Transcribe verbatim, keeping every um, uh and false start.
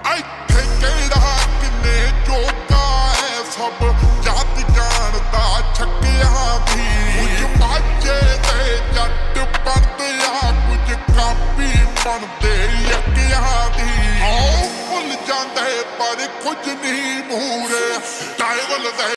ਇੱਥੇ ਕਿਹੜਾ ਕਿੰਨੇ ਜੋਗਾ ਹੈ ਸਭ ਜੱਟ ਜਾਣਦਾ ਛੱਕਿਆਂ ਦੀ ਕੁਝ ਮਾਝੇ ਦੇ ਜੱਟ ਬਣਦੇ ਆ ਕੁਝ ਕਾਪੀ ਬਣਦੇ ਯੱਕਿਆਂ ਦੀ ਆਓ ਭੁੱਲ ਜਾਂਦੇ ਪਰ ਕੁਝ ਨਹੀਂ ਮੂਰੇ ਟਾਈਵਲ ਦੇ